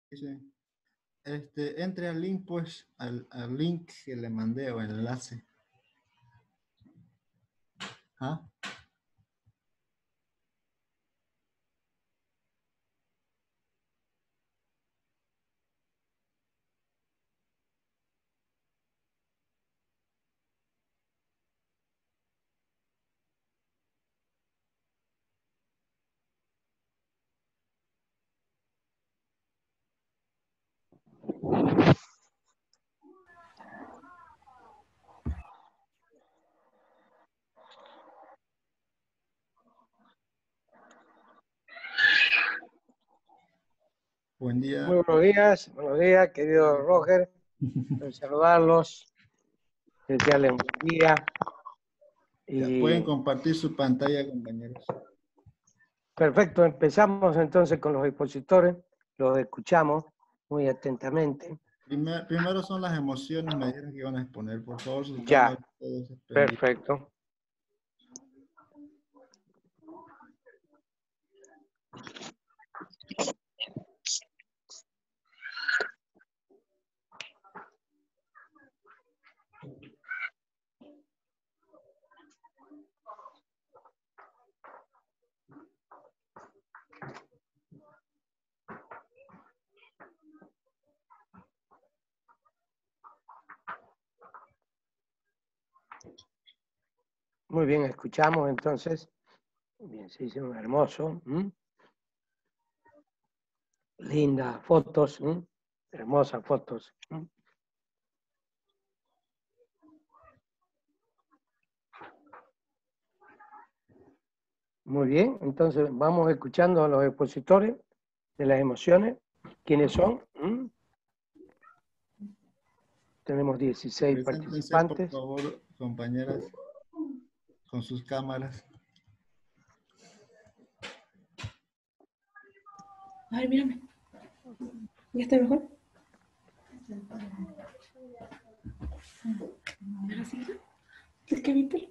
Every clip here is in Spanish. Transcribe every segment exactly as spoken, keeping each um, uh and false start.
Dice, este, entre al link, pues, al, al link que le mandé o el enlace. ¿Ah? Buen día. Muy buenos días, buenos días, querido Roger. Quiero saludarlos, desearles un buen día. Ya pueden Y compartir su pantalla, compañeros. perfecto, empezamos entonces con los expositores, los escuchamos muy atentamente. Primer- primero son las emociones, me dijeron que iban a exponer, por favor, sus Ya, cámaras todos prendidas. perfecto. Muy bien, escuchamos entonces. Bien, se hizo un hermoso. ¿m? Lindas fotos, ¿m? Hermosas fotos. ¿m? Muy bien, entonces vamos escuchando a los expositores de las emociones. ¿Quiénes son? ¿m? Tenemos dieciséis Preséntense, por participantes. favor, compañeras, con sus cámaras. Ay, mírame. ¿Ya está mejor? ¿Ahora sí? Es que mi pelo.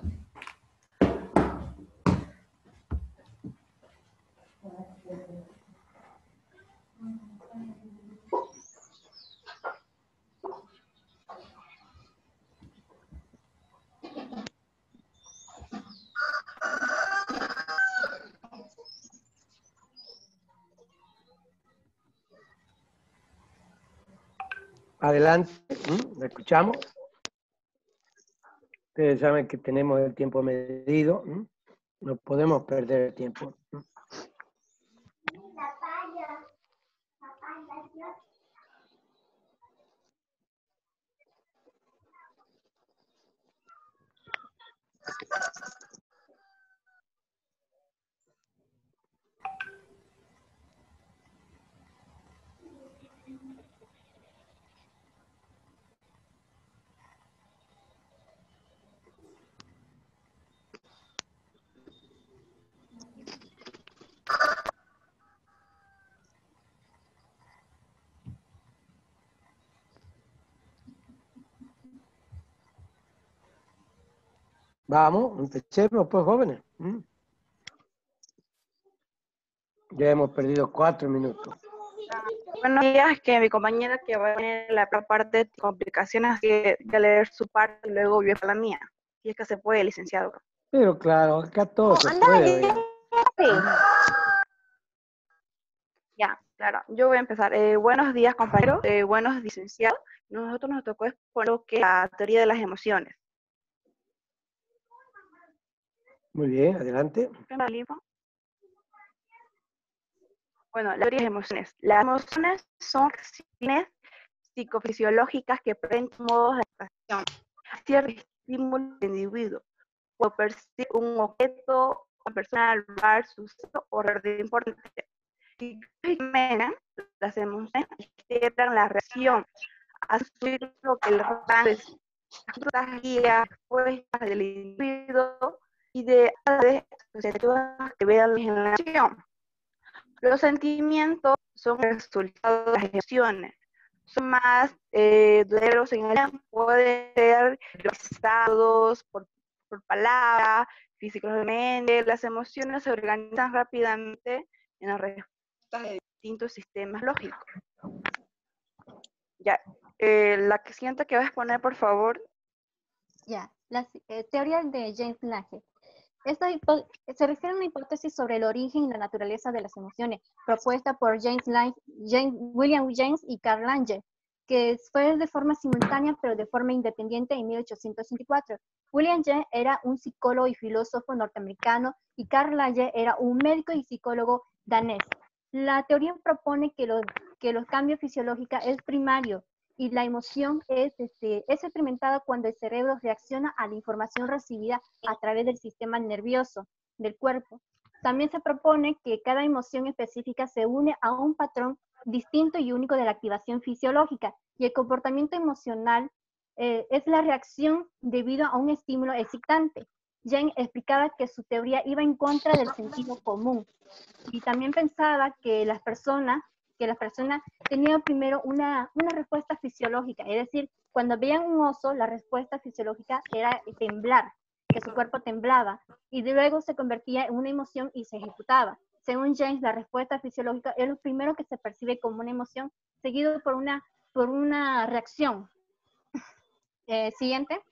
Adelante, ¿m? ¿La escuchamos? Ustedes saben que tenemos el tiempo medido, ¿m? No podemos perder el tiempo. ¿m? Vamos, empecemos pues, jóvenes. ¿m? Ya hemos perdido cuatro minutos. Buenos días, que mi compañera que va a poner la otra parte de complicaciones, que voy a leer su parte y luego voy a la mía. Si es que se puede, licenciado. Pero claro, acá todo se Anda, puede, ya. oigan. Ya, claro. Yo voy a empezar. Eh, buenos días, compañeros. Eh, buenos licenciados. Nosotros nos tocó exponer lo que es la teoría de las emociones. Muy bien, adelante. Bueno, la teoría de las emociones. Las emociones son reacciones psicofisiológicas que presentan modos de adaptación a ciertos estímulos del individuo, o percibir un objeto, una persona, lugar, suceso o realidad importante. Psicológicamente, las emociones alteran la reacción, hacen subir lo que el rango de las guías respuestas del individuo y de asociativas que vean en la acción. Los sentimientos son el resultado de las emociones. Son más eh, duraderos en el tiempo, pueden ser expresados por, por palabras, físicamente. Las emociones se organizan rápidamente en las respuestas de distintos sistemas lógicos. Ya, eh, la que siguiente que vas a exponer, por favor. Ya, la eh, teoría de James Lange. Esta hipo- se refiere a una hipótesis sobre el origen y la naturaleza de las emociones, propuesta por James Lange, James, William James y Carl Lange, que fue de forma simultánea pero de forma independiente en mil ochocientos sesenta y cuatro. William James era un psicólogo y filósofo norteamericano y Carl Lange era un médico y psicólogo danés. La teoría propone que los, que los cambios fisiológicos es primario y la emoción es, este, es experimentada cuando el cerebro reacciona a la información recibida a través del sistema nervioso del cuerpo. También se propone que cada emoción específica se une a un patrón distinto y único de la activación fisiológica, y el comportamiento emocional eh, es la reacción debido a un estímulo excitante. Jane explicaba que su teoría iba en contra del sentido común, y también pensaba que las personas que las personas tenían primero una, una respuesta fisiológica, es decir, cuando veían un oso, la respuesta fisiológica era temblar, que su cuerpo temblaba, y luego se convertía en una emoción y se ejecutaba. Según James, la respuesta fisiológica es lo primero que se percibe como una emoción, seguido por una, por una reacción. Eh, siguiente.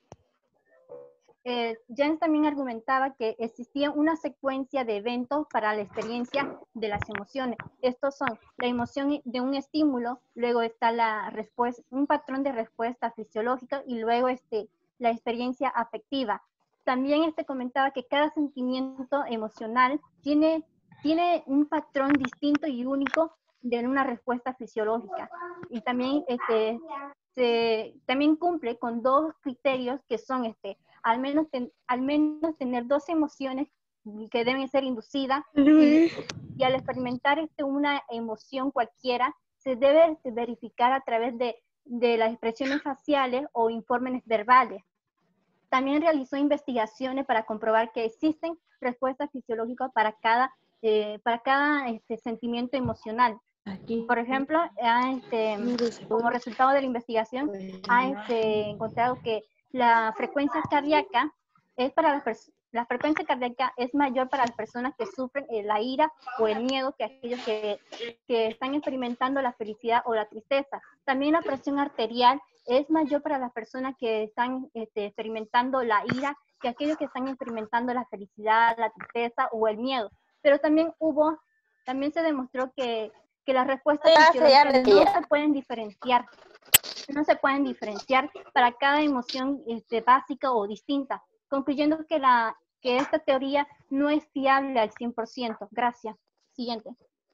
Eh, James también argumentaba que existía una secuencia de eventos para la experiencia de las emociones. Estos son la emoción de un estímulo, luego está la respuesta, un patrón de respuesta fisiológica y luego este, la experiencia afectiva. También este comentaba que cada sentimiento emocional tiene, tiene un patrón distinto y único de una respuesta fisiológica. Y también, este, se, también cumple con dos criterios que son este, al menos, ten, al menos tener dos emociones que deben ser inducidas y, y al experimentar este, una emoción cualquiera se debe este, verificar a través de, de las expresiones faciales o informes verbales. También realizó investigaciones para comprobar que existen respuestas fisiológicas para cada, eh, para cada este, sentimiento emocional. Por ejemplo, ha, este, como resultado de la investigación, ha este, encontrado que la frecuencia cardíaca es para las personas, la frecuencia cardíaca es mayor para las personas que sufren eh, la ira o el miedo que aquellos que, que están experimentando la felicidad o la tristeza. También la presión arterial es mayor para las personas que están este, experimentando la ira que aquellos que están experimentando la felicidad, la tristeza o el miedo. Pero también hubo, también se demostró que, que las respuestas fisiológicas no se pueden diferenciar. No se pueden diferenciar para cada emoción este, básica o distinta, concluyendo que, la, que esta teoría no es fiable al cien por ciento. Gracias. Siguiente.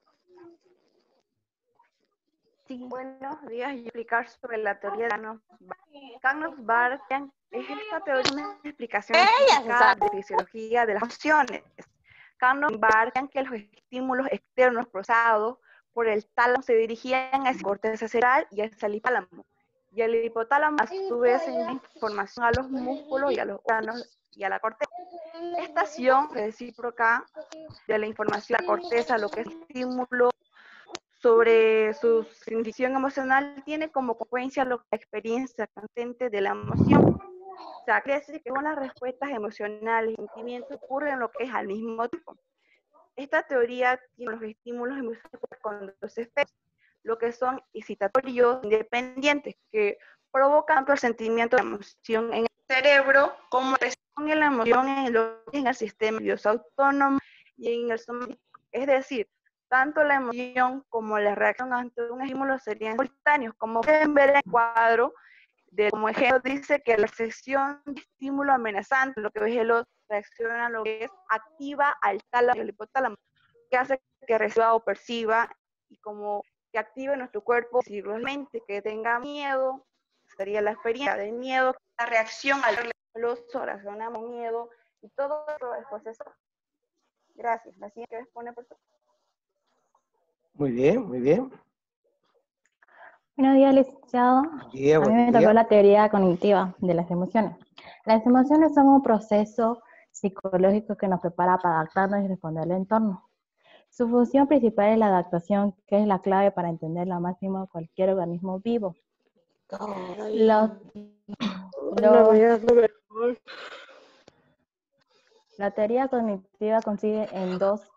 Sí. Buenos días, y explicar sobre la teoría de Cannos-Bartian. Es esta teoría una explicación física de fisiología de las emociones. Cannos-Bartian que los estímulos externos procesados por el tálamo se dirigían hacia el corteza cerebral y hacia el hipotálamo. Y el hipotálamo a su vez envía información a los músculos y a los órganos y a la corteza. Esta acción recíproca de la información a la corteza, lo que es estímulo sobre su significación emocional, tiene como consecuencia la experiencia consciente de la emoción. O sea, quiere decir que con las respuestas emocionales y sentimientos ocurren lo que es al mismo tiempo. Esta teoría tiene los estímulos emocionales con dos efectos, lo que son excitatorios independientes, que provocan tanto el sentimiento de emoción en el cerebro como la expresión de la emoción en el, en el sistema nervioso autónomo y en el somático. Es decir, tanto la emoción como la reacción ante un estímulo serían simultáneos. Como pueden ver en el cuadro, de, como ejemplo dice que la sesión de estímulo amenazante, lo que ve el otro, reacciona a lo que es activa al tálamo y al hipotálamo, que hace que reciba o perciba y como que active nuestro cuerpo, si realmente que tenga miedo, sería la experiencia de miedo, la reacción al oso, reaccionamos miedo, y todo eso es proceso. Gracias. La siguiente vez pone por favor. Muy bien, muy bien. Buenos días, licenciado. Día, A mí me tocó la teoría cognitiva de las emociones. Las emociones son un proceso psicológico que nos prepara para adaptarnos y responder al entorno. Su función principal es la adaptación, que es la clave para entender lo máximo de cualquier organismo vivo. Los, los, la teoría cognitiva consiste en dos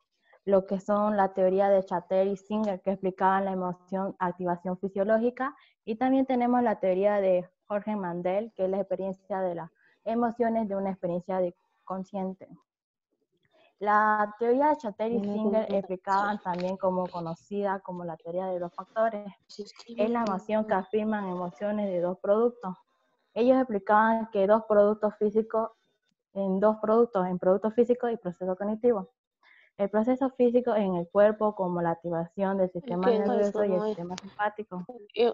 lo que son la teoría de Chater y Singer, que explicaban la emoción, activación fisiológica, y también tenemos la teoría de Jorge Mandel, que es la experiencia de las emociones de una experiencia de consciente. La teoría de Chater y Singer explicaban también como conocida como la teoría de dos factores. Es la emoción que afirman emociones de dos productos. Ellos explicaban que dos productos físicos, en dos productos, en producto físico y proceso cognitivo. El proceso físico en el cuerpo, como la activación del sistema nervioso y el sistema simpático.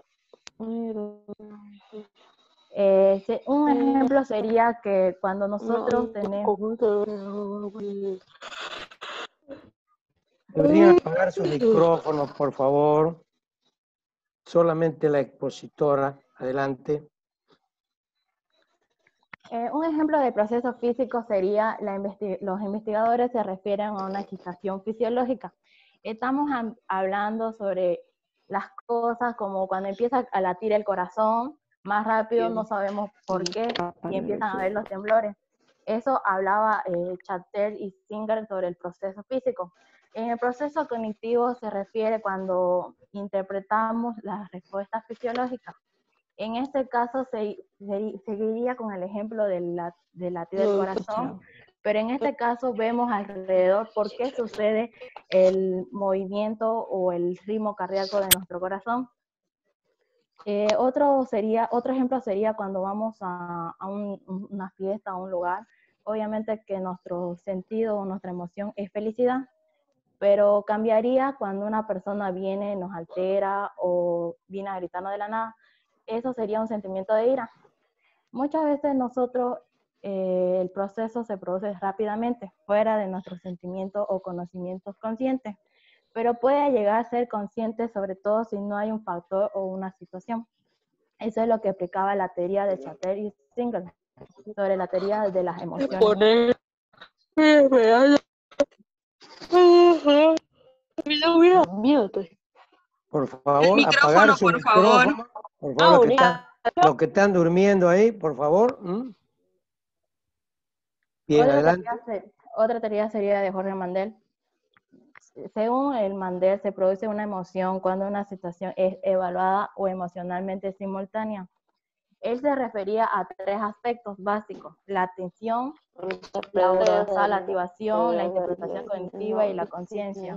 Eh, un ejemplo sería que cuando nosotros tenemos... Deberían apagar su micrófono, por favor. Solamente la expositora. Adelante. Eh, un ejemplo de proceso físico sería, la investi los investigadores se refieren a una excitación fisiológica. Estamos hablando sobre las cosas como cuando empieza a latir el corazón, más rápido, no sabemos por qué, y empiezan a ver los temblores. Eso hablaba eh, Chater y Singer sobre el proceso físico. En el proceso cognitivo se refiere cuando interpretamos las respuestas fisiológicas. En este caso se, se, seguiría con el ejemplo del, del latido del corazón, pero en este caso vemos alrededor por qué sucede el movimiento o el ritmo cardíaco de nuestro corazón. Eh, otro, sería, otro ejemplo sería cuando vamos a, a un, una fiesta, a un lugar. Obviamente que nuestro sentido o nuestra emoción es felicidad, pero cambiaría cuando una persona viene, nos altera o viene a gritarnos de la nada. Eso sería un sentimiento de ira. Muchas veces nosotros, eh, el proceso se produce rápidamente, fuera de nuestros sentimientos o conocimientos conscientes, pero puede llegar a ser consciente sobre todo si no hay un factor o una situación. Eso es lo que explicaba la teoría de Chater y Singer, sobre la teoría de las emociones. Por favor, apagar su por micrófono. favor. Por favor, los que, están, los que están durmiendo ahí, por favor. ¿Mm? Bien, otra adelante. Teoría, otra teoría sería de Jorge Mandel. Según el Mandel, se produce una emoción cuando una situación es evaluada o emocionalmente simultánea. Él se refería a tres aspectos básicos: la atención, la arousal, la activación, la interpretación cognitiva y la conciencia.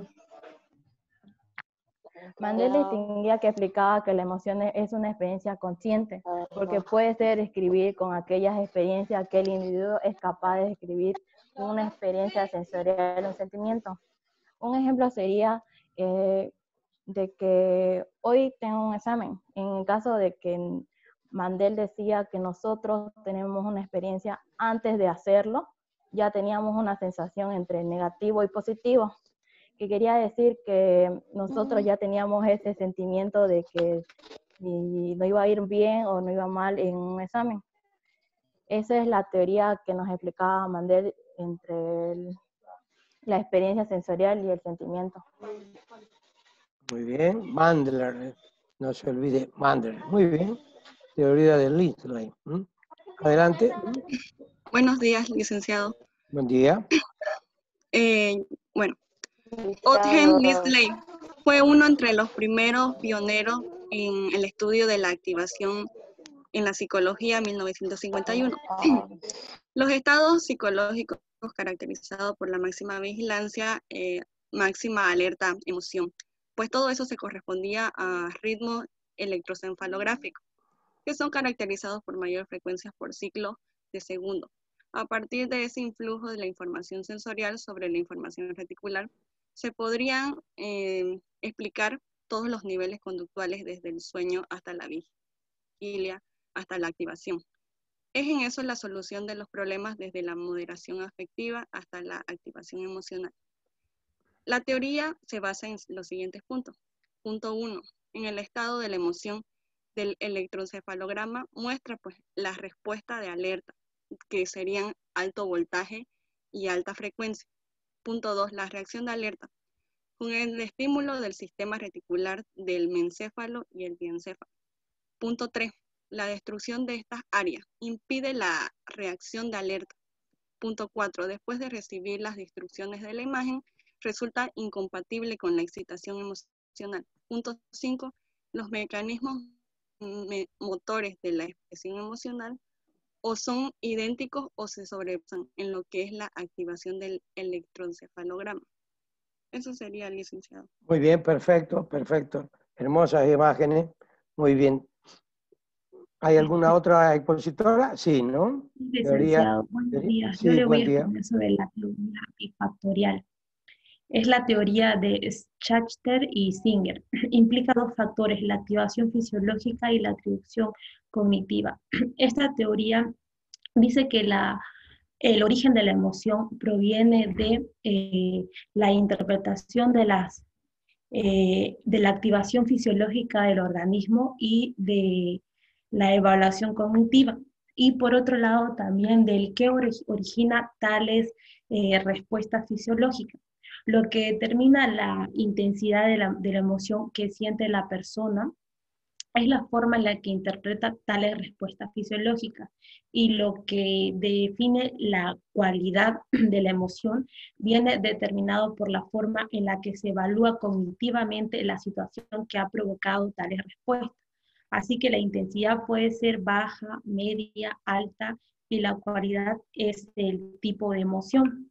Mandel distinguía que explicaba que la emoción es una experiencia consciente, porque puede ser describir con aquellas experiencias que el individuo es capaz de describir una experiencia sensorial, un sentimiento. Un ejemplo sería eh, de que hoy tengo un examen. En el caso de que Mandel decía que nosotros tenemos una experiencia antes de hacerlo, ya teníamos una sensación entre negativo y positivo, que quería decir que nosotros ya teníamos ese sentimiento de que si no iba a ir bien o no iba mal en un examen. Esa es la teoría que nos explicaba Mandel entre el, la experiencia sensorial y el sentimiento. Muy bien, Mandler, no se olvide, Mandler. Muy bien, teoría de Lindley. ¿Mm? Adelante. Buenos días, licenciado. Buen día. Eh, bueno, Otthen Lindley fue uno entre los primeros pioneros en el estudio de la activación en la psicología en mil novecientos cincuenta y uno. Los estados psicológicos caracterizados por la máxima vigilancia, eh, máxima alerta, emoción, pues todo eso se correspondía a ritmos electroencefalográficos, que son caracterizados por mayor frecuencia por ciclo de segundo. A partir de ese influjo de la información sensorial sobre la información reticular, se podrían eh, explicar todos los niveles conductuales desde el sueño hasta la vigilia, hasta la activación. Es en eso la solución de los problemas desde la moderación afectiva hasta la activación emocional. La teoría se basa en los siguientes puntos. Punto uno, en el estado de la emoción del electroencefalograma muestra pues la respuesta de alerta, que serían alto voltaje y alta frecuencia. Punto dos, la reacción de alerta, con el estímulo del sistema reticular del mencéfalo y el diencéfalo. Punto tres, la destrucción de estas áreas impide la reacción de alerta. Punto cuatro, después de recibir las instrucciones de la imagen, resulta incompatible con la excitación emocional. Punto cinco. Los mecanismos me- motores de la expresión emocional o son idénticos o se sobrepasan en lo que es la activación del electroencefalograma. Eso sería, licenciado. Muy bien, perfecto, perfecto. Hermosas imágenes. Muy bien. ¿Hay alguna otra expositora? Sí, ¿no? Teoría. Licenciado, buenos teoría- días. Yo Sí, le voy buen a día. exponer sobre la teoría bifactorial. Es la teoría de Schachter y Singer. Implica dos factores, la activación fisiológica y la atribución cognitiva. Esta teoría dice que la, el origen de la emoción proviene de eh, la interpretación de, las, eh, de la activación fisiológica del organismo y de la evaluación cognitiva. Y por otro lado también del qué ori- origina tales eh, respuestas fisiológicas, lo que determina la intensidad de la, de la emoción que siente la persona es la forma en la que interpreta tales respuestas fisiológicas, y lo que define la cualidad de la emoción viene determinado por la forma en la que se evalúa cognitivamente la situación que ha provocado tales respuestas. Así que la intensidad puede ser baja, media, alta, y la cualidad es el tipo de emoción.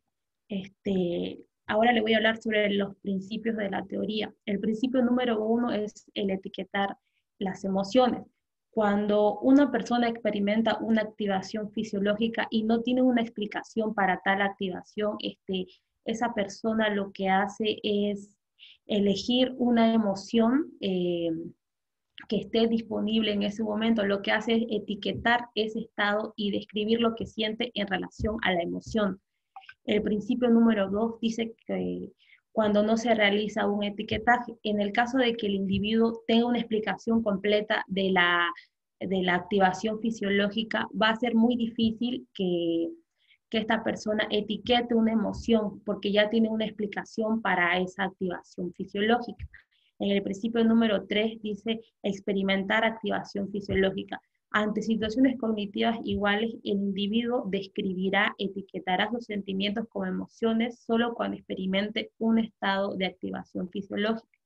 Este, ahora le voy a hablar sobre los principios de la teoría. El principio número uno es el etiquetar las emociones. Cuando una persona experimenta una activación fisiológica y no tiene una explicación para tal activación, este, esa persona lo que hace es elegir una emoción eh, que esté disponible en ese momento. Lo que hace es etiquetar ese estado y describir lo que siente en relación a la emoción. El principio número dos dice que cuando no se realiza un etiquetaje, en el caso de que el individuo tenga una explicación completa de la, de la activación fisiológica, va a ser muy difícil que, que esta persona etiquete una emoción, porque ya tiene una explicación para esa activación fisiológica. En el principio número tres dice experimentar activación fisiológica. Ante situaciones cognitivas iguales, el individuo describirá, etiquetará sus sentimientos como emociones solo cuando experimente un estado de activación fisiológica.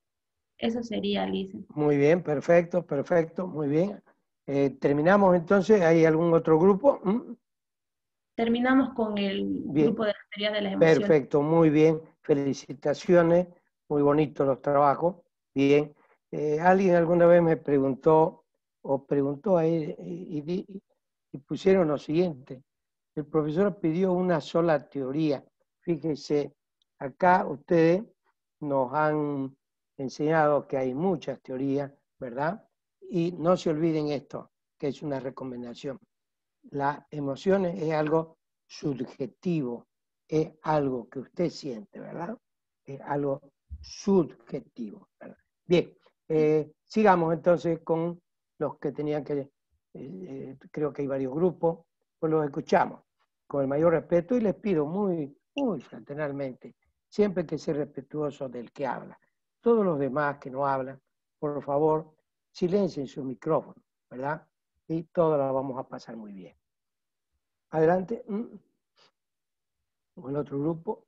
Eso sería, Lice. Muy bien, perfecto, perfecto, muy bien. Eh, terminamos entonces. ¿Hay algún otro grupo? ¿Mm? Terminamos con el Bien. grupo de las teorías de las emociones. Perfecto, muy bien. Felicitaciones, muy bonitos los trabajos. Bien. Eh, alguien alguna vez me preguntó, o preguntó ahí, y, y, y pusieron lo siguiente. El profesor pidió una sola teoría. Fíjense, acá ustedes nos han enseñado que hay muchas teorías, ¿verdad? Y no se olviden esto, que es una recomendación. Las emociones es algo subjetivo, es algo que usted siente, ¿verdad? Es algo subjetivo, ¿verdad? Bien, eh, sigamos entonces con los que tenían que, eh, creo que hay varios grupos, pues los escuchamos con el mayor respeto y les pido muy, muy fraternalmente, siempre que ser respetuoso del que habla. Todos los demás que no hablan, por favor, silencien su micrófono, ¿verdad? Y todos la vamos a pasar muy bien. Adelante. ¿O el otro grupo?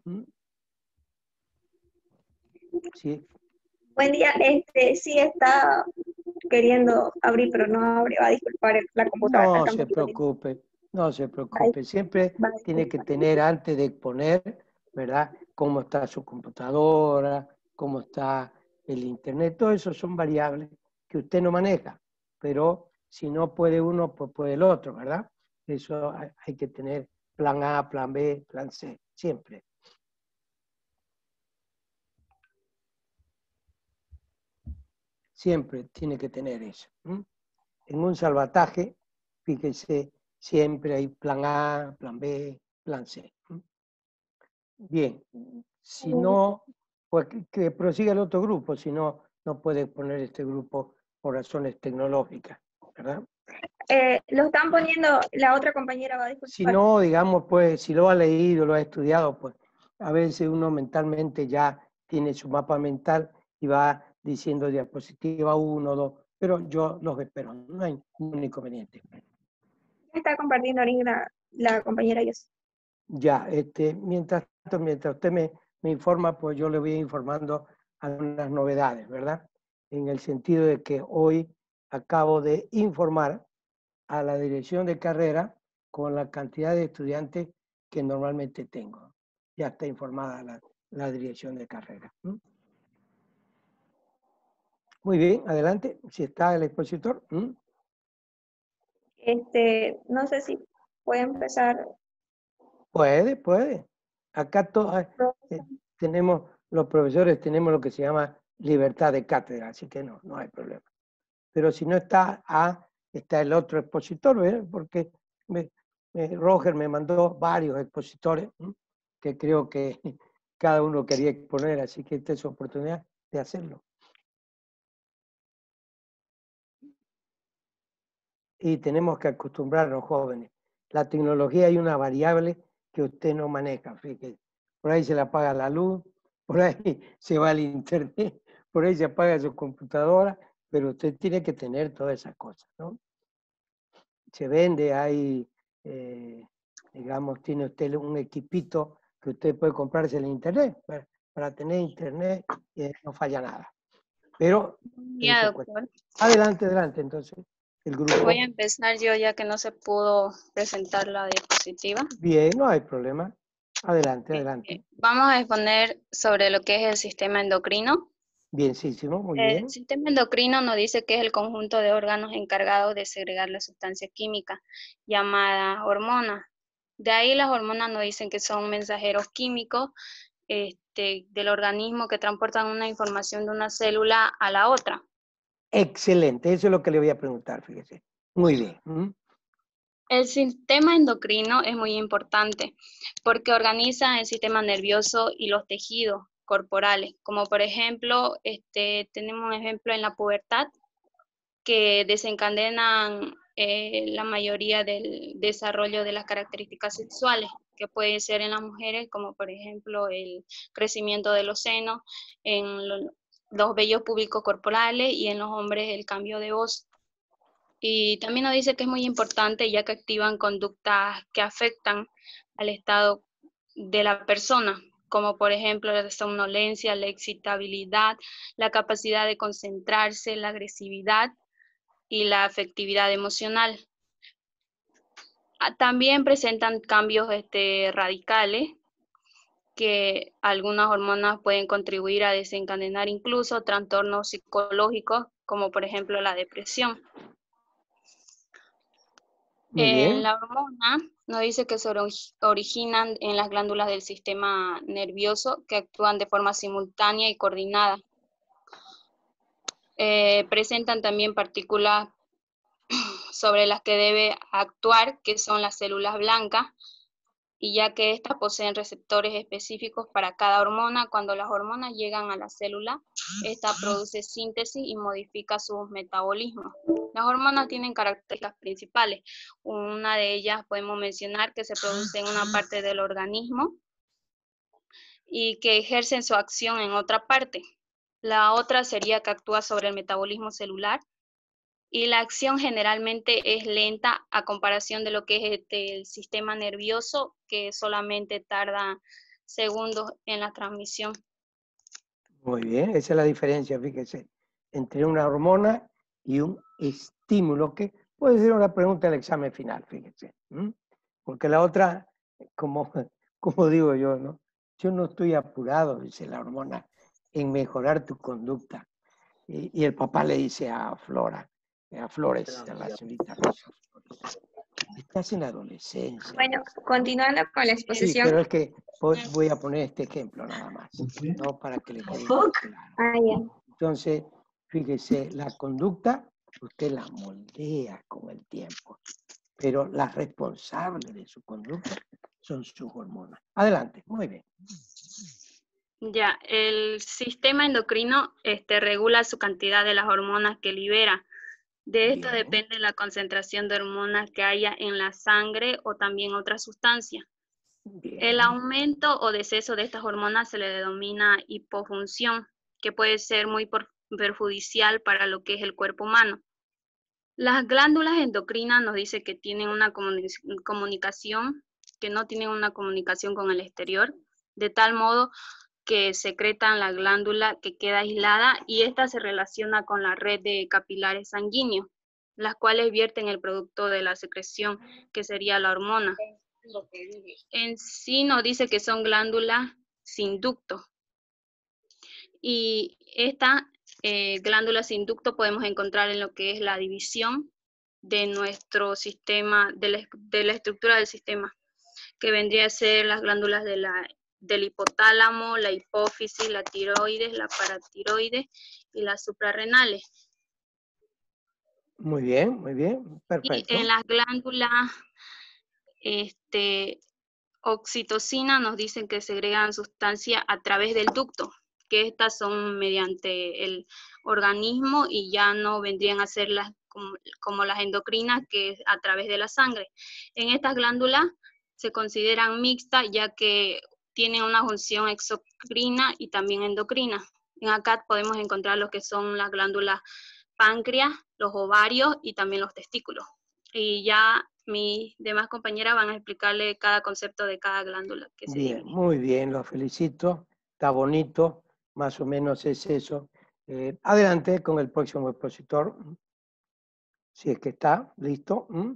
Sí. Buen día, este sí está queriendo abrir, pero no abre. Va a disculpar, la computadora No está un se poquito lenta. preocupe, no se preocupe. Siempre Va a tiene que disculpar. tener antes de exponer, ¿verdad? Cómo está su computadora, cómo está el internet. Todo eso son variables que usted no maneja, pero si no puede uno, pues puede el otro, ¿verdad? Eso hay, hay que tener plan A, plan B, plan C, siempre. Siempre tiene que tener eso. ¿Mm? En un salvataje, fíjese, siempre hay plan A, plan B, plan C. ¿Mm? Bien, si no, pues que, que prosiga el otro grupo, si no, no puede poner este grupo por razones tecnológicas, ¿verdad? Eh, lo están poniendo, la otra compañera va a disculpar. Si no, digamos, pues, si lo ha leído, lo ha estudiado, pues, a veces uno mentalmente ya tiene su mapa mental y va diciendo diapositiva uno, dos, pero yo los espero, no hay ningún inconveniente. Está compartiendo ahorita la, la compañera Yos. Ya, este, mientras tanto, mientras usted me, me informa, pues yo le voy informando algunas novedades, ¿verdad? En el sentido de que hoy acabo de informar a la dirección de carrera con la cantidad de estudiantes que normalmente tengo. Ya está informada la, la dirección de carrera. ¿Mm? Muy bien, adelante. Si está el expositor. ¿Mm? Este, no sé si puede empezar. Puede, puede. Acá todos eh, tenemos, los profesores tenemos lo que se llama libertad de cátedra, así que no, no hay problema. Pero si no está A, está el otro expositor, ¿eh? Porque me, me, Roger me mandó varios expositores, ¿eh? Que creo que cada uno quería exponer, así que esta es su oportunidad de hacerlo. Y tenemos que acostumbrarnos, jóvenes. La tecnología hay una variable que usted no maneja, fíjese. Por ahí se le apaga la luz, por ahí se va al internet, por ahí se apaga su computadora, pero usted tiene que tener todas esas cosas, ¿no? Se vende, hay, eh, digamos, tiene usted un equipito que usted puede comprarse en internet, para, para tener internet eh, no falla nada. Pero, Ya, doctor. adelante, adelante, entonces, el grupo. Voy a empezar yo ya que no se pudo presentar la diapositiva. Bien, no hay problema. Adelante, adelante. Vamos a exponer sobre lo que es el sistema endocrino. Bienísimo, muy bien. El sistema endocrino nos dice que es el conjunto de órganos encargados de segregar la sustancia química llamada hormonas. De ahí las hormonas nos dicen que son mensajeros químicos este, del organismo que transportan una información de una célula a la otra. Excelente, eso es lo que le voy a preguntar, fíjese. Muy bien. ¿Mm? El sistema endocrino es muy importante porque organiza el sistema nervioso y los tejidos corporales, como por ejemplo, este, tenemos un ejemplo en la pubertad que desencadenan eh, la mayoría del desarrollo de las características sexuales, que pueden ser en las mujeres, como por ejemplo el crecimiento de los senos, en lo, los vellos púbicos corporales y en los hombres el cambio de voz. Y también nos dice que es muy importante ya que activan conductas que afectan al estado de la persona, como por ejemplo la somnolencia, la excitabilidad, la capacidad de concentrarse, la agresividad y la afectividad emocional. También presentan cambios este, radicales que algunas hormonas pueden contribuir a desencadenar incluso trastornos psicológicos, como por ejemplo la depresión. Muy bien. Eh, la hormona nos dice que se originan en las glándulas del sistema nervioso que actúan de forma simultánea y coordinada. Eh, presentan también partículas sobre las que debe actuar, que son las células blancas, y ya que estas poseen receptores específicos para cada hormona, cuando las hormonas llegan a la célula, esta produce síntesis y modifica sus metabolismos. Las hormonas tienen características principales. Una de ellas podemos mencionar que se produce en una parte del organismo y que ejercen su acción en otra parte. La otra sería que actúa sobre el metabolismo celular y la acción generalmente es lenta a comparación de lo que es este, el sistema nervioso, que solamente tarda segundos en la transmisión. Muy bien, esa es la diferencia, fíjese, entre una hormona y un estímulo, que puede ser una pregunta del examen final, fíjese. ¿Mm? Porque la otra, como, como digo yo, ¿no? Yo no estoy apurado, dice la hormona, en mejorar tu conducta. Y, y el papá le dice a Flora, a Flores, a la señorita Rosa, estás en la adolescencia. Bueno, continuando con la exposición. Sí, pero es que voy a poner este ejemplo nada más, ¿no? Para que le quede claro. Ah, ya. Entonces, fíjese, la conducta usted la moldea con el tiempo, pero las responsables de su conducta son sus hormonas. Adelante, muy bien. Ya, el sistema endocrino este, regula su cantidad de las hormonas que libera. De esto Bien. depende la concentración de hormonas que haya en la sangre o también otras sustancias. Bien. El aumento o deceso de estas hormonas se le denomina hipofunción, que puede ser muy perjudicial para lo que es el cuerpo humano. Las glándulas endocrinas nos dice que tienen una comunicación, que no tienen una comunicación con el exterior, de tal modo que secretan la glándula que queda aislada y esta se relaciona con la red de capilares sanguíneos, las cuales vierten el producto de la secreción, que sería la hormona. En sí nos dice que son glándulas sin ducto. Y esta eh, glándula sin ducto podemos encontrar en lo que es la división de nuestro sistema, de la, de la estructura del sistema, que vendría a ser las glándulas de la, del hipotálamo, la hipófisis, la tiroides, la paratiroides y las suprarrenales. Muy bien, muy bien, perfecto. Y en las glándulas este, oxitocina nos dicen que segregan sustancia a través del ducto, que estas son mediante el organismo y ya no vendrían a ser las como, como las endocrinas, que es a través de la sangre. En estas glándulas se consideran mixtas ya que tienen una función exocrina y también endocrina. En acá podemos encontrar lo que son las glándulas páncreas, los ovarios y también los testículos. Y ya mis demás compañeras van a explicarle cada concepto de cada glándula. Que se Bien, divide. muy bien, los felicito. Está bonito, más o menos es eso. Eh, adelante con el próximo expositor. Si es que está listo. ¿Mm?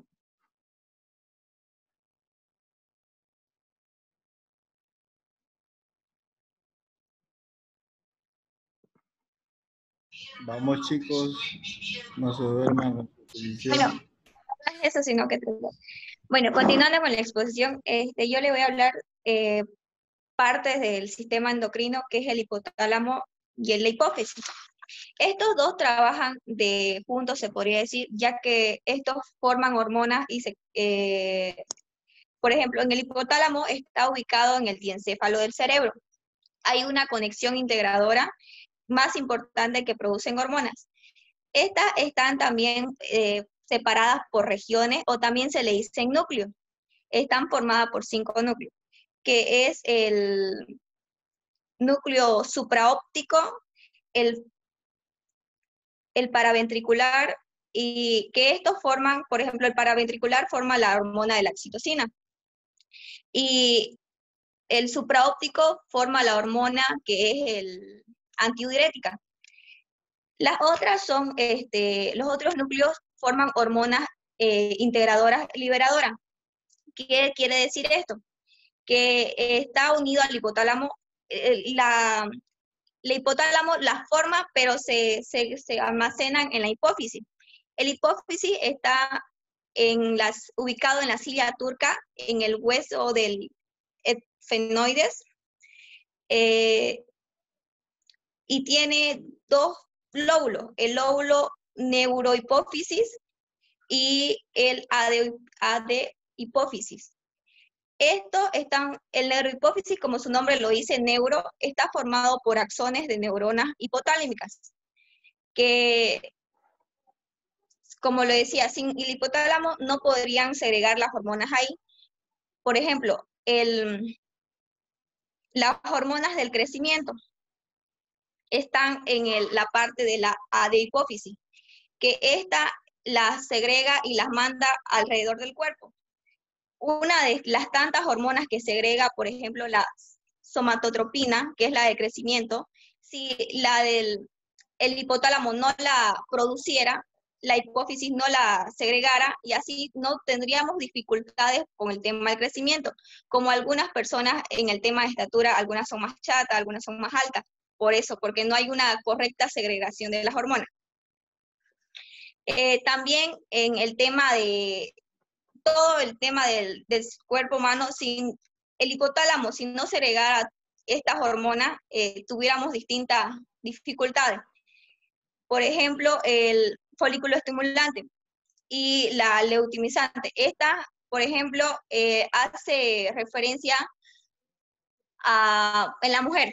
Vamos chicos, no se duerman con su exposición. Bueno, no es eso, sino que... Bueno, continuando con la exposición, este, yo le voy a hablar eh, partes del sistema endocrino, que es el hipotálamo y la hipófisis. Estos dos trabajan de juntos, se podría decir, ya que estos forman hormonas y se... Eh, por ejemplo, en el hipotálamo está ubicado en el diencéfalo del cerebro. Hay una conexión integradora más importante que producen hormonas. Estas están también eh, separadas por regiones o también se le dicen núcleos. Están formadas por cinco núcleos, que es el núcleo supraóptico, el, el paraventricular, y que estos forman, por ejemplo, el paraventricular forma la hormona de la oxitocina. Y el supraóptico forma la hormona que es el antidiurética. Las otras son, este, los otros núcleos forman hormonas eh, integradoras liberadoras. ¿Qué quiere decir esto? Que eh, está unido al hipotálamo, eh, la, la hipotálamo las forma, pero se, se, se almacenan en la hipófisis. El hipófisis está en las, ubicado en la cilia turca, en el hueso del efenoides, eh, y tiene dos lóbulos, el lóbulo neurohipófisis y el adehipófisis. Estos están, el neurohipófisis, como su nombre lo dice, neuro, está formado por axones de neuronas hipotálámicas, que, como lo decía, sin el hipotálamo no podrían segregar las hormonas ahí. Por ejemplo, el, las hormonas del crecimiento están en el, la parte de la adehipófisis, que esta las segrega y las manda alrededor del cuerpo. Una de las tantas hormonas que segrega, por ejemplo, la somatotropina, que es la de crecimiento, si la del el hipotálamo no la produciera, la hipófisis no la segregara, y así no tendríamos dificultades con el tema del crecimiento, como algunas personas en el tema de estatura, algunas son más chatas, algunas son más altas, por eso, porque no hay una correcta segregación de las hormonas. Eh, también en el tema de, todo el tema del, del cuerpo humano, sin el hipotálamo, si no segregara estas hormonas, eh, tuviéramos distintas dificultades. Por ejemplo, el folículo estimulante y la leutimizante. Esta, por ejemplo, eh, hace referencia a, en la mujer.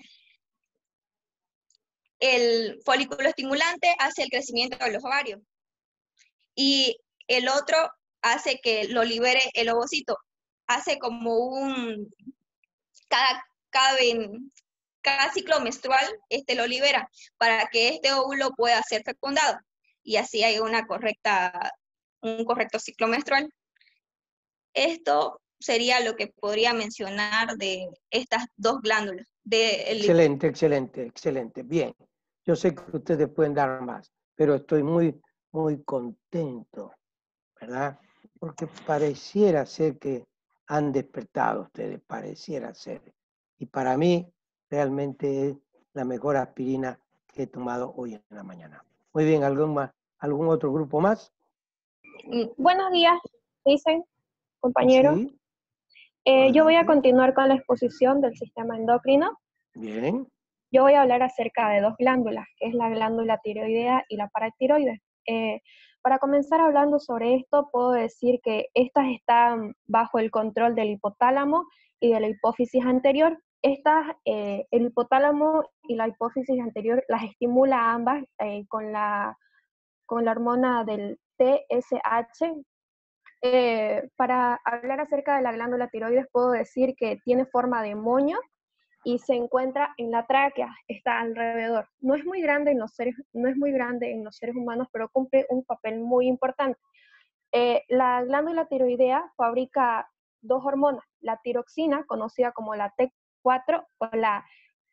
El folículo estimulante hace el crecimiento de los ovarios. Y el otro hace que lo libere el ovocito. Hace como un... Cada, cada, cada ciclo menstrual este lo libera para que este óvulo pueda ser fecundado. Y así hay una correcta, un correcto ciclo menstrual. Esto sería lo que podría mencionar de estas dos glándulas. de el- Excelente, excelente, excelente. Bien. Yo sé que ustedes pueden dar más, pero estoy muy, muy contento, ¿verdad? Porque pareciera ser que han despertado ustedes, pareciera ser. Y para mí, realmente es la mejor aspirina que he tomado hoy en la mañana. Muy bien, ¿algún, más, algún otro grupo más? Buenos días, dicen, compañeros. Sí. Eh, yo voy a Adelante. continuar con la exposición del sistema endocrino. Bien. Yo voy a hablar acerca de dos glándulas, que es la glándula tiroidea y la paratiroides. Eh, para comenzar hablando sobre esto, puedo decir que estas están bajo el control del hipotálamo y de la hipófisis anterior. Estas, eh, el hipotálamo y la hipófisis anterior las estimula a ambas eh, con, la, con la hormona del T S H. Eh, para hablar acerca de la glándula tiroides, puedo decir que tiene forma de moño y se encuentra en la tráquea, está alrededor. No es muy grande en los seres, no es muy grande en los seres humanos, pero cumple un papel muy importante. Eh, la glándula tiroidea fabrica dos hormonas, la tiroxina, conocida como la T cuatro, o la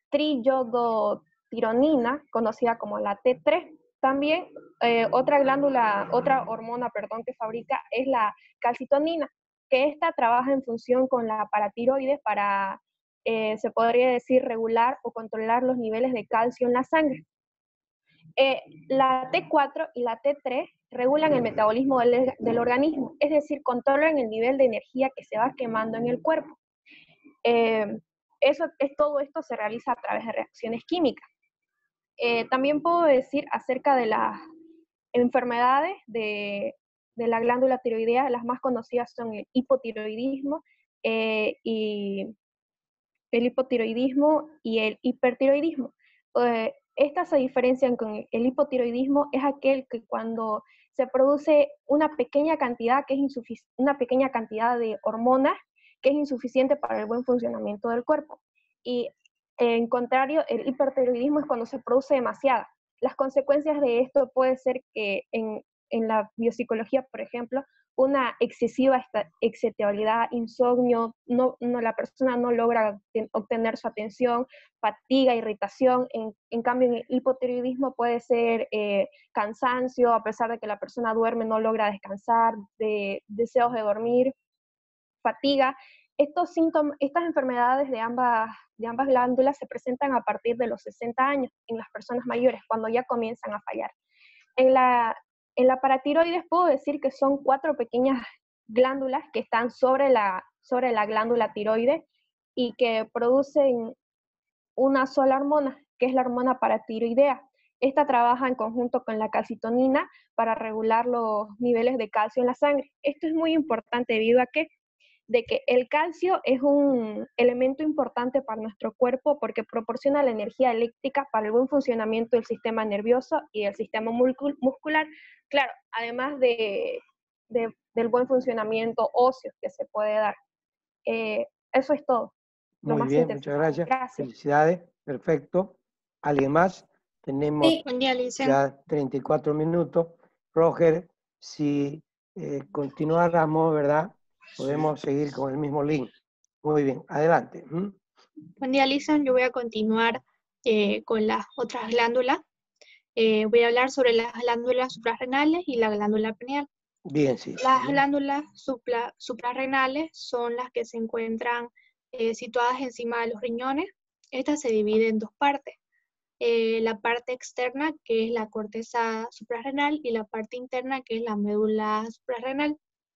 triyodotironina, conocida como la T tres. También eh, otra glándula, otra hormona, perdón, que fabrica es la calcitonina, que esta trabaja en función con la paratiroides para, eh, se podría decir, regular o controlar los niveles de calcio en la sangre. Eh, la T cuatro y la T tres regulan el metabolismo del, del organismo, es decir, controlan el nivel de energía que se va quemando en el cuerpo. Eh, eso, es, todo esto se realiza a través de reacciones químicas. Eh, también puedo decir acerca de las enfermedades de, de la glándula tiroidea. Las más conocidas son el hipotiroidismo eh, y el hipotiroidismo y el hipertiroidismo. Eh, estas se diferencian con el hipotiroidismo, es aquel que cuando se produce una pequeña cantidad, que es una pequeña cantidad de hormonas que es insuficiente para el buen funcionamiento del cuerpo. Y en contrario, el hipertiroidismo es cuando se produce demasiada. Las consecuencias de esto puede ser que en, en la biopsicología, por ejemplo, una excesiva excitabilidad, insomnio, no, no, la persona no logra obtener su atención, fatiga, irritación. En, en cambio, en el hipotiroidismo puede ser eh, cansancio, a pesar de que la persona duerme, no logra descansar, de, deseos de dormir, fatiga. Estos síntomas, estas enfermedades de ambas, de ambas glándulas se presentan a partir de los sesenta años en las personas mayores, cuando ya comienzan a fallar. En la, en la paratiroides puedo decir que son cuatro pequeñas glándulas que están sobre la, sobre la glándula tiroides y que producen una sola hormona, que es la hormona paratiroidea. Esta trabaja en conjunto con la calcitonina para regular los niveles de calcio en la sangre. Esto es muy importante debido a que de que el calcio es un elemento importante para nuestro cuerpo porque proporciona la energía eléctrica para el buen funcionamiento del sistema nervioso y del sistema muscular, claro, además de, de, del buen funcionamiento óseo que se puede dar. Eh, eso es todo. Muy bien, muchas gracias. gracias. Felicidades, perfecto. ¿Alguien más? Tenemos sí, ya treinta y cuatro minutos. Roger, si eh, continuáramos, ¿verdad? Podemos seguir con el mismo link. Muy bien, adelante. ¿Mm? Buen día, Lisa. Yo voy a continuar eh, con las otras glándulas. Eh, voy a hablar sobre las glándulas suprarrenales y la glándula pineal. Bien, sí. Las bien. glándulas supra, suprarrenales son las que se encuentran eh, situadas encima de los riñones. Estas se dividen en dos partes. Eh, la parte externa, que es la corteza suprarrenal, y la parte interna, que es la médula suprarrenal.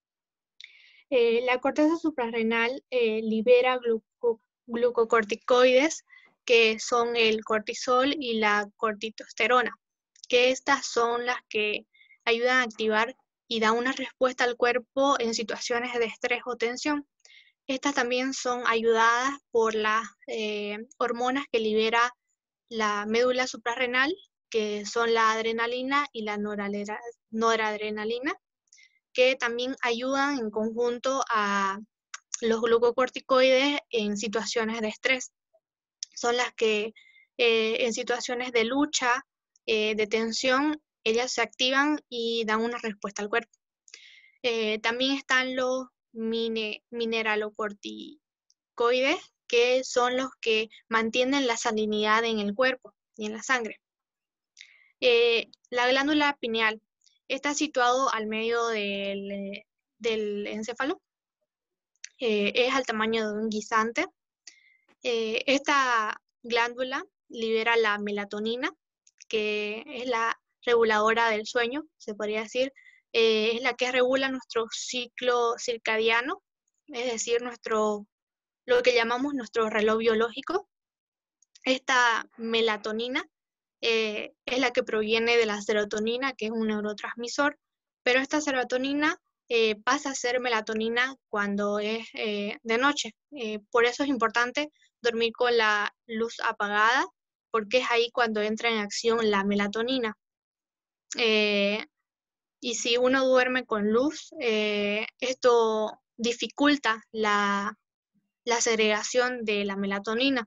Eh, la corteza suprarrenal eh, libera gluco, glucocorticoides, que son el cortisol y la corticosterona, que estas son las que ayudan a activar y dan una respuesta al cuerpo en situaciones de estrés o tensión. Estas también son ayudadas por las eh, hormonas que libera la médula suprarrenal, que son la adrenalina y la noradrenalina, que también ayudan en conjunto a los glucocorticoides en situaciones de estrés. Son las que eh, en situaciones de lucha, eh, de tensión, ellas se activan y dan una respuesta al cuerpo. Eh, también están los mine, mineralocorticoides, que son los que mantienen la salinidad en el cuerpo y en la sangre. Eh, la glándula pineal está situado al medio del, del encéfalo. Eh, es al tamaño de un guisante. Eh, esta glándula libera la melatonina, que es la reguladora del sueño, se podría decir. Eh, es la que regula nuestro ciclo circadiano, es decir, nuestro, lo que llamamos nuestro reloj biológico. Esta melatonina eh, es la que proviene de la serotonina, que es un neurotransmisor, pero esta serotonina eh, pasa a ser melatonina cuando es eh, de noche. Eh, por eso es importante dormir con la luz apagada, porque es ahí cuando entra en acción la melatonina. Eh, y si uno duerme con luz, eh, esto dificulta la, la segregación de la melatonina.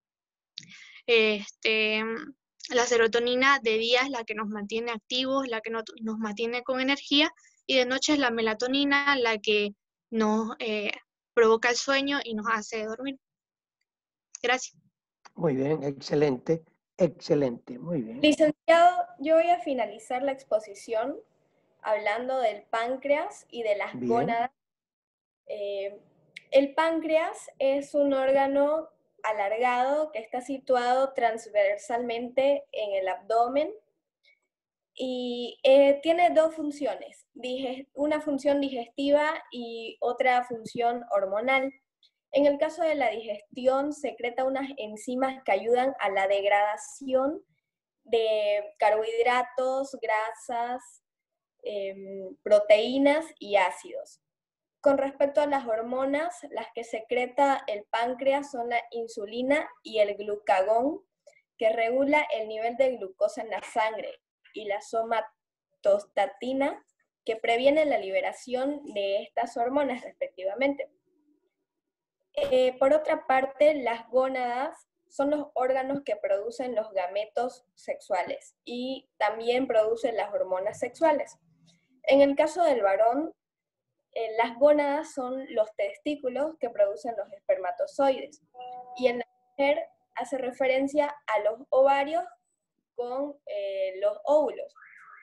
Este, la serotonina de día es la que nos mantiene activos, la que no, nos mantiene con energía, y de noche es la melatonina la que nos eh, provoca el sueño y nos hace dormir. Gracias. Muy bien, excelente, excelente, muy bien. Licenciado, yo voy a finalizar la exposición hablando del páncreas y de las Bien. gónadas. Eh, el páncreas es un órgano alargado que está situado transversalmente en el abdomen y eh, tiene dos funciones, una función digestiva y otra función hormonal. En el caso de la digestión, secreta unas enzimas que ayudan a la degradación de carbohidratos, grasas, eh, proteínas y ácidos. Con respecto a las hormonas, las que secreta el páncreas son la insulina y el glucagón, que regula el nivel de glucosa en la sangre, y la somatostatina, que previene la liberación de estas hormonas respectivamente. Eh, por otra parte, las gónadas son los órganos que producen los gametos sexuales y también producen las hormonas sexuales. En el caso del varón, eh, las gónadas son los testículos que producen los espermatozoides, y en la mujer hace referencia a los ovarios con eh, los óvulos.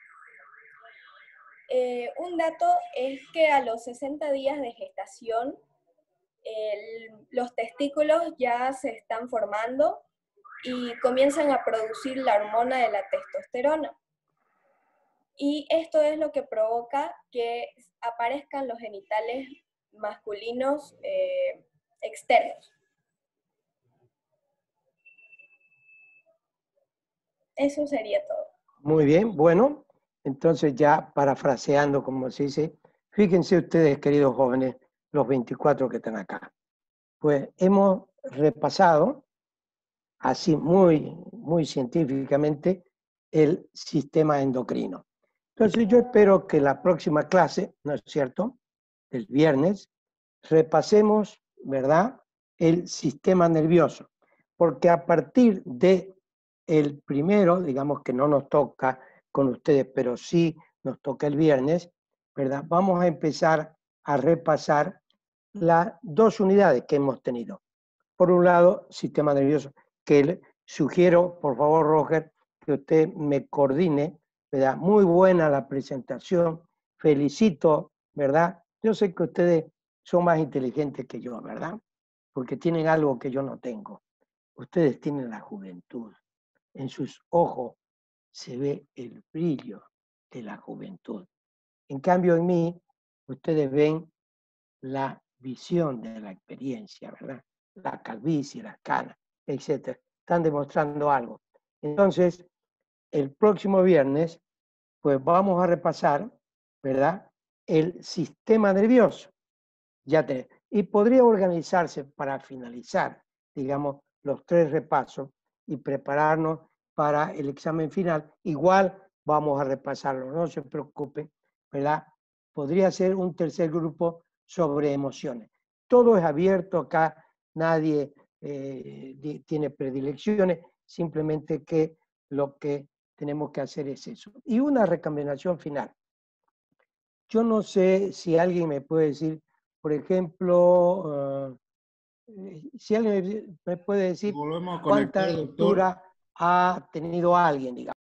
Eh, un dato es que a los sesenta días de gestación, el, los testículos ya se están formando y comienzan a producir la hormona de la testosterona. Y esto es lo que provoca que aparezcan los genitales masculinos eh, externos. Eso sería todo. Muy bien, bueno, entonces ya parafraseando, como se dice, fíjense ustedes, queridos jóvenes, los veinticuatro que están acá. Pues hemos repasado, así muy, muy científicamente, el sistema endocrino. Entonces yo espero que la próxima clase, ¿no es cierto?, el viernes, repasemos, ¿verdad?, el sistema nervioso. Porque a partir de el primero, digamos que no nos toca con ustedes, pero sí nos toca el viernes, ¿verdad?, vamos a empezar a repasar las dos unidades que hemos tenido. Por un lado, sistema nervioso, que le sugiero, por favor, Roger, que usted me coordine, ¿verdad? Muy buena la presentación, felicito, ¿verdad? Yo sé que ustedes son más inteligentes que yo, ¿verdad? Porque tienen algo que yo no tengo. Ustedes tienen la juventud. En sus ojos se ve el brillo de la juventud. En cambio, en mí, ustedes ven la visión de la experiencia, ¿verdad? La calvicie, las canas, etcétera. Están demostrando algo. Entonces, el próximo viernes, pues vamos a repasar, ¿verdad?, el sistema nervioso. Ya te, y podría organizarse para finalizar, digamos, los tres repasos y prepararnos para el examen final. Igual vamos a repasarlo, no se preocupen, ¿verdad? Podría ser un tercer grupo sobre emociones. Todo es abierto acá, nadie eh, tiene predilecciones, simplemente que lo que tenemos que hacer es eso. Y una recomendación final. Yo no sé si alguien me puede decir, por ejemplo, uh, si alguien me puede decir Volvemos a cuánta conectar, doctor. lectura ha tenido alguien, digamos.